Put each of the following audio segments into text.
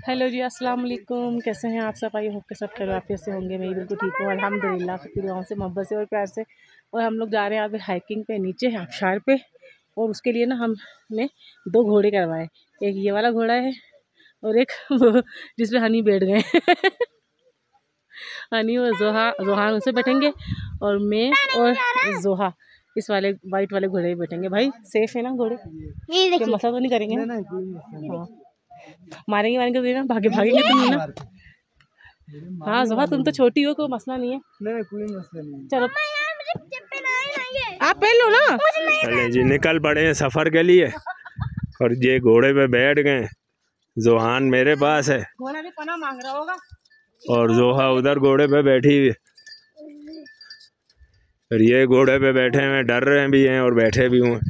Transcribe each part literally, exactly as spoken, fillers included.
Hello जी, अस्सलाम वालेकुम। कैसे हैं आप सब? आई होप के सब खैरियत से होंगे। मैं बिल्कुल ठीक हूँ अल्हम्दुलिल्लाह, फिर गाँव से मोहब्बत से और प्यार से। और हम लोग जा रहे हैं आज हाइकिंग पे नीचे आबशार पे। और उसके लिए ना हमने दो घोड़े करवाए, एक ये वाला घोड़ा है और एक वो जिसमें हनी बैठ गए हनी और जोहा जोहान उसे बैठेंगे और मैं और जोहा इस वाले वाइट वाले घोड़े बैठेंगे। भाई सेफ है ना घोड़े? मसला तो नहीं करेंगे ना? हाँ, मारेंगे मारेंगे तो ना, भागे भागेंगे तुम ना। हाँ जोहा, तुम तो छोटी हो, कोई मसला नहीं है। नहीं कोई मसला नहीं। चलो आप पहन लो ना। चले जी, निकल पड़े हैं सफर के लिए। और ये घोड़े पे बैठ गए। जोहान मेरे पास है, घोड़ा भी पना मांग रहा होगा, और जोहा उधर घोड़े पे बैठी हुई। और ये घोड़े पे बैठे हुए, डर रहे भी हैं और बैठे भी हुए।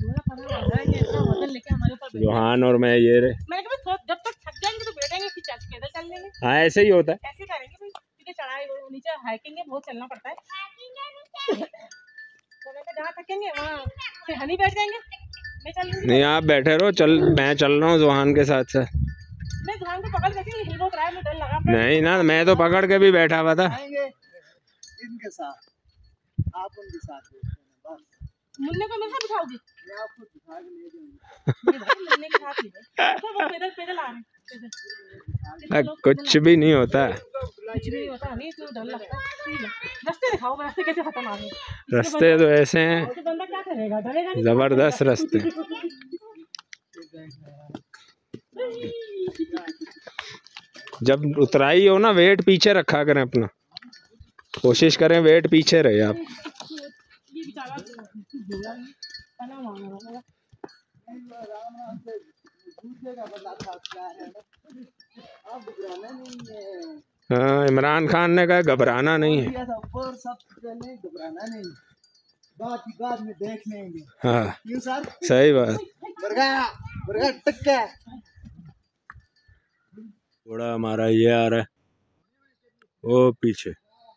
जोहान और मैं ये रहे। जब तक थक जाएंगे तो बैठेंगे, फिर पैदल चल लेंगे। हाँ ऐसे ही होता है, ऐसे करेंगे भाई, क्योंकि चढ़ाई नीचे हाइकिंग है, बहुत चलना पड़ता है। तो जहाँ थकेंगे वहाँ फिर हनी बैठ जाएंगे। मैं चल नहीं आप बैठे रहो, चल मैं चल रहा हूँ जोहान के साथ साथ। मैं जोहान को पकड़ के हिल बहुत रहा है, मैं डर लगा। नहीं ना, मैं तो पकड़ के भी बैठा हुआ था। इनके साथ आप उनके साथ बस। मुन्ने को मेरे साथ बिठाओगी? मैं आपको बिठा के ले जाऊंगी। भाई मुन्ने के साथ ही है, तो वो पैदल पैदल आ रहे हैं। कुछ भी नहीं होता, कुछ भी नहीं होता। नहीं तो डर लगता है। रास्ते दिखाओ, रास्ते कैसे खत्म आ गए? रास्ते तो ऐसे हैं, तो बंदा क्या करेगा, डरेगा नहीं। जबरदस्त रास्ते। जब उतराई हो ना, वेट पीछे रखा करें अपना, कोशिश करें वेट पीछे रहे आप। हाँ, इमरान खान ने कहा घबराना नहीं है, घबराना नहीं, बात की बात में देख लेंगे। हाँ सही बात। थोड़ा हमारा ये आ रहा है, वो पीछे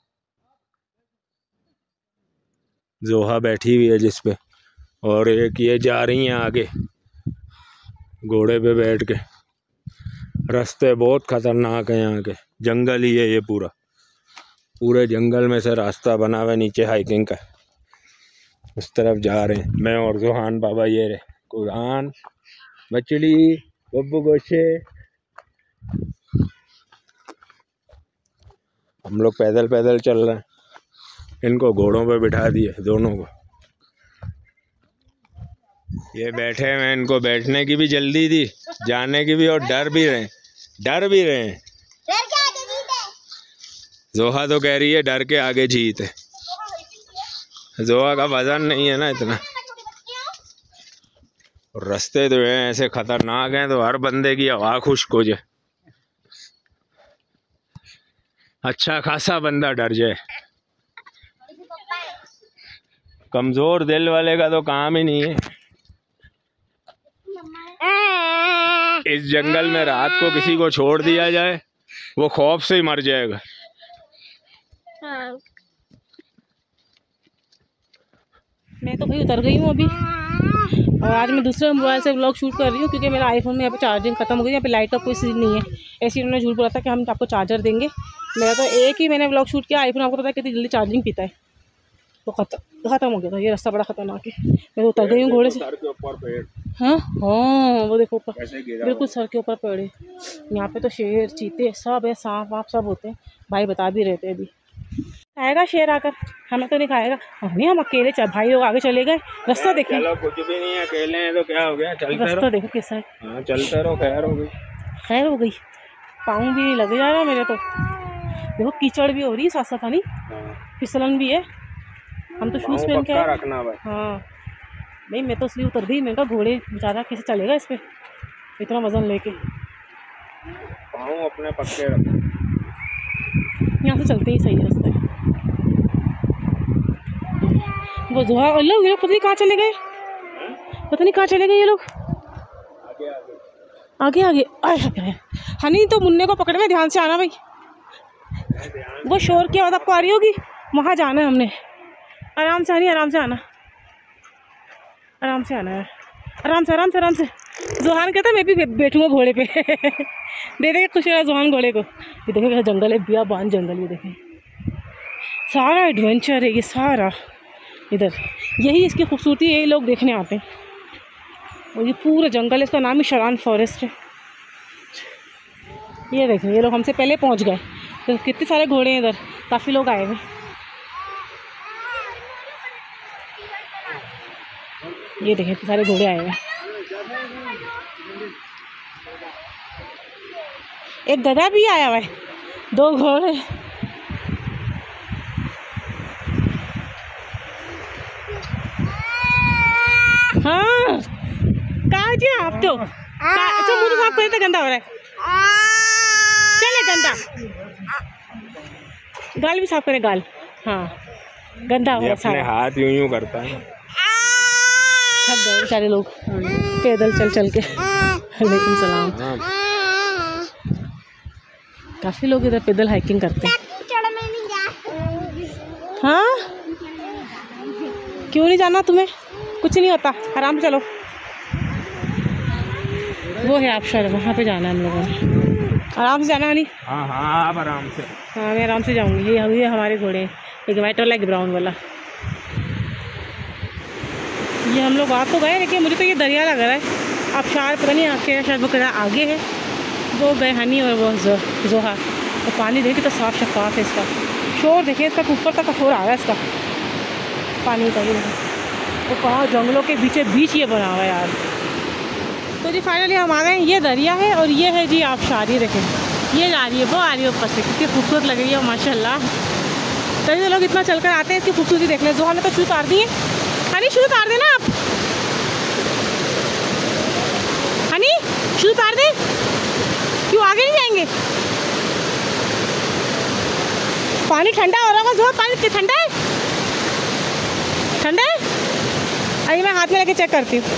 जोहा बैठी हुई है जिसपे, और एक ये जा रही हैं आगे घोड़े पे बैठ के। रास्ते बहुत खतरनाक है यहाँ के, जंगल ही है ये पूरा, पूरे जंगल में से रास्ता बना हुआ है नीचे हाइकिंग का। उस तरफ जा रहे हैं मैं और जोहान बाबा। ये रहे कुरान, मछली, बब्बू गोशे। हम लोग पैदल पैदल चल रहे हैं, इनको घोड़ों पे बिठा दिए दोनों को। ये बैठे हुए, इनको बैठने की भी जल्दी थी, जाने की भी, और डर भी रहे डर भी रहे हैं। जोहा तो कह रही है डर के आगे जीत है। जोहा का वजन नहीं है ना इतना। और रास्ते तो हैं ऐसे खतरनाक हैं, तो हर बंदे की हवा खुश्क हो जाए, अच्छा खासा बंदा डर जाए। कमजोर दिल वाले का तो काम ही नहीं है। इस जंगल में रात को किसी को छोड़ दिया जाए, वो खौफ से ही मर जाएगा। मैं तो भाई उतर गई हूँ अभी, और आज मैं दूसरे मोबाइल से व्लॉग शूट कर रही हूँ, क्योंकि मेरा आईफोन में यहाँ पे चार्जिंग खत्म हो गई। यहाँ पे लाइट का कोई सीन नहीं है, ऐसे उन्होंने झूठ बोला था कि हम आपको चार्जर देंगे। मेरा तो एक ही मैंने व्लॉग शूट किया, आईफोन आपको पता है कितनी जल्दी चार्जिंग पीता है, तो खत्म खत्म हो गया था। ये रास्ता बड़ा खतरनाक है। मैं तो उतर गई हूँ घोड़े से। हाँ हाँ, वो देखो ऊपर, बिल्कुल सर के ऊपर पेड़ है। यहाँ पे तो शेर, चीते सब है, सांप वाप सब होते हैं। भाई बता भी रहे थे अभी। आएगा शेर आकर, हमें तो नहीं खाएगा। नहीं, हम अकेले चल, भाई लोग आगे चले गए। रास्ता देखें, चलो कुछ भी नहीं है, अकेले हैं तो क्या हो गया, चलते रहो। रास्ता देखो कैसा है। हाँ चलते रहो, खैर हो गई, खैर हो गई। पाँव भी नहीं लगे जा रहा मेरे तो। देखो कीचड़ भी हो रही है साथ साथ, नहीं फिसलन भी है। हम तो शूज़ पहन के आए रखना भाई। हाँ नहीं, मैं तो इसलिए उतर गई। मैं कहा घोड़े बेचारा कैसे चलेगा इस पे इतना वजन लेके। पाँव अपने पक्के रखो, यहाँ से चलते ही सही रास्ता है। वो जोहा और लोग ये लोग पता नहीं कहाँ चले गए, पता नहीं कहाँ चले गए ये लोग। आगे आगे आगे आगे आए हनी तो मुन्ने को पकड़े में, ध्यान से आना भाई। वो शोर की आवाज़ आपको आ रही होगी, वहाँ जाना है हमने। आराम से आनी, आराम से आना, आराम से आना है, आराम से आराम से आराम से। जोहान कहता मैं भी बैठूंगा घोड़े पे। दे देंगे खुश रहा जोहान घोड़े को। ये देखे कैसा जंगल है, बियाबान जंगल। ये देखें सारा एडवेंचर है ये सारा इधर। यही इसकी खूबसूरती है, ये लोग देखने आते हैं। और ये पूरा जंगल है, इसका नाम ही शरान फॉरेस्ट है। ये देखें ये लोग हमसे पहले पहुंच गए। तो कितने सारे घोड़े हैं इधर, काफ़ी लोग आए हुए। ये देखें कितने सारे घोड़े आए हुए। एक गधा भी आया हुआ है, दो घोड़े। हाँ कहाँ जी आप तो अच्छा मुझे साफ करें तो गंदा हो रहा है। चले गंदा गाल भी साफ करें, गाल हाँ गंदा हो रहा है। हाथ यूं यूं करता है। थक गए बेचारे लोग पैदल चल चल के। वालेकुम सलाम। काफ़ी लोग इधर पैदल हाइकिंग करते हैं। हाँ क्यों नहीं जाना तुम्हें, कुछ नहीं होता, आराम से चलो। वो है आबशार, वहाँ पे जाना है हम लोगों ने। आराम से जाना नहीं। हाँ हाँ आप आराम से। हाँ मैं आराम से जाऊँगी। ये ये हमारे घोड़े, एक वाइट वाला एक ब्राउन वाला। ये हम लोग आ तो गए, लेकिन मुझे तो ये दरिया लग रहा है। आबशार पता नहीं आके शायद वो कदा आगे है। वो गए हनी और वो जो, जोहा। और पानी देखिए तो साफ शफाफ है इसका। शोर देखिए इसका, ऊपर तक का शोर आ रहा है इसका पानी का। ये तो कहाँ जंगलों के बीचे बीच ये बना हुआ है यार। तो जी फाइनली हम आ गए। ये दरिया है और ये है जी आबशार। ये देखें ये जा रही है, वो आ रही है ऊपर से, कितनी खूबसूरत लग रही है माशाल्लाह। तभी तो लोग इतना चलकर आते हैं इसकी खूबसूरती देखने। जो हमें तो शूज उतार दिए। हनी शूज उतार देना आप, हनी शूज उतार दे। क्यों आगे नहीं जाएंगे? पानी ठंडा हो रहा है। जो पानी ठंडा है, ठंडा है। अरे मैं हाथ में लेके चेक करती हूँ।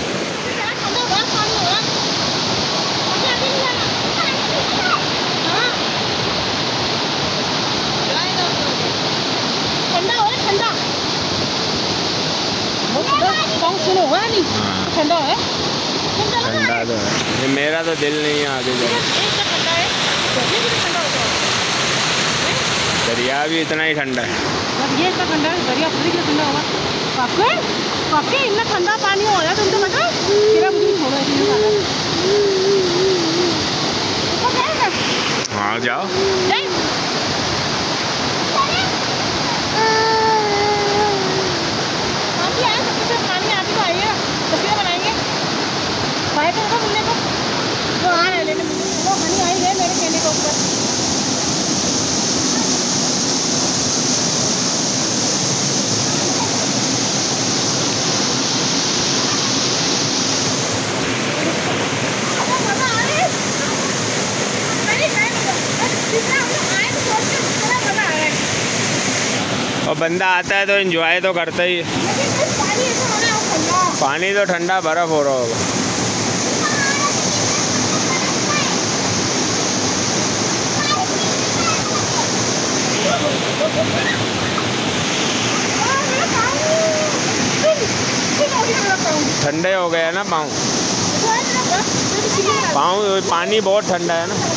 ठंडा हो ठंडा सुनो हुआ नहीं ठंडा है। ठंडा तो है, ये मेरा तो दिल नहीं है आगे जाने। दरिया भी इतना ही ठंडा है। ये इतना ठंडा है, दरिया पूरी कितना ठंडा होगा। काके काके इतना ठंडा पानी हो रहा है तुमको पता है? तेरा मुझे छोड़ो ऐसे। हाँ जाओ। वो आ रहे लेने, वो हनी आई है मेरे कहने के ऊपर। और बंदा आता है तो एंजॉय तो करता ही है। पानी तो ठंडा बर्फ हो रहा होगा। ठंडे हो गए ना पाँव, पाँव पानी बहुत ठंडा है ना।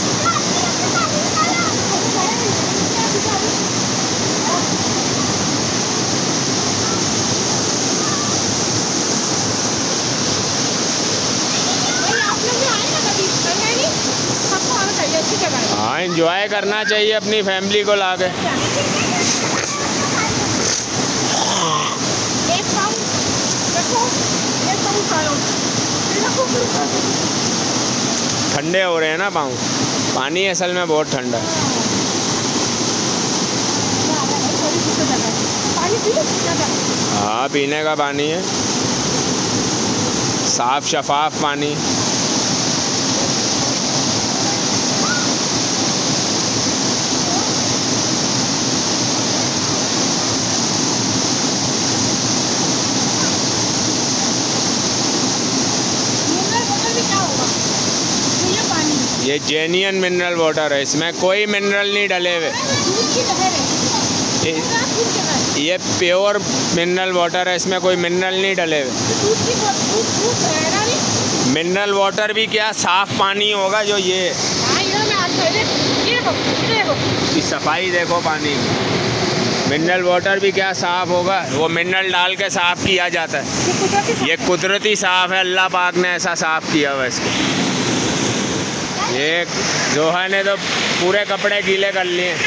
हाँ एंजॉय करना चाहिए अपनी फैमिली को लाके। ठंडे हो रहे हैं ना पाँव, पानी असल में बहुत ठंडा है। हाँ पीने का पानी है, साफ शफाफ पानी। ये जेन्युइन मिनरल वाटर है, इसमें कोई मिनरल नहीं डले हुए। ये प्योर मिनरल वाटर है, इसमें कोई मिनरल नहीं डले हुए। मिनरल वाटर भी क्या साफ पानी होगा जो ये इसकी सफाई देखो पानी की। मिनरल वाटर भी क्या साफ होगा, वो मिनरल डाल के साफ किया जाता है। ये कुदरती साफ है, अल्लाह पाक ने ऐसा साफ किया हुआ इसको। ये जोहा ने तो पूरे कपड़े गीले कर लिए।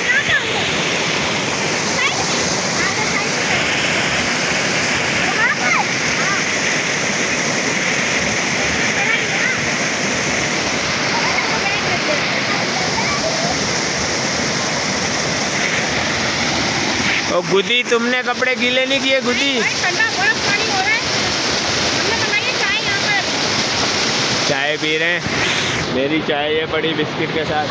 और गुदी, तुमने कपड़े गीले नहीं किए गुदी? चाय पी रहे हैं। मेरी चाय ये पड़ी बिस्किट के साथ।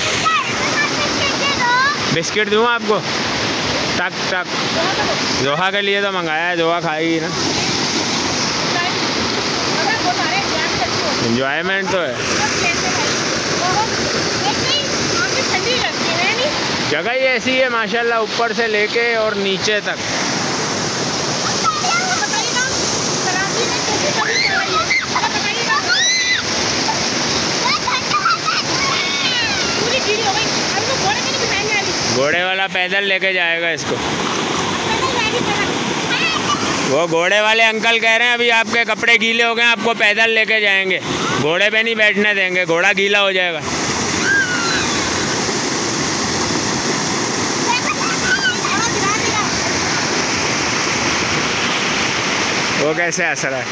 बिस्किट दूँ आपको? टक टक। जोहा के लिए तो मंगाया है, जोहा खाएगी ना। एंजॉयमेंट तो है। जगह ही ऐसी है माशाल्लाह, ऊपर से लेके और नीचे तक। घोड़े वाला पैदल लेके जाएगा इसको। वो घोड़े वाले अंकल कह रहे हैं अभी आपके कपड़े गीले हो गए, आपको पैदल लेके जाएंगे, घोड़े पे नहीं बैठने देंगे, घोड़ा गीला हो जाएगा। वो कैसे हंस रहा है?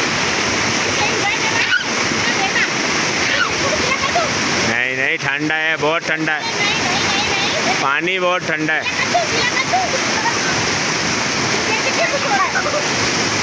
नहीं नहीं, ठंडा है, बहुत ठंडा है, पानी बहुत ठंडा है।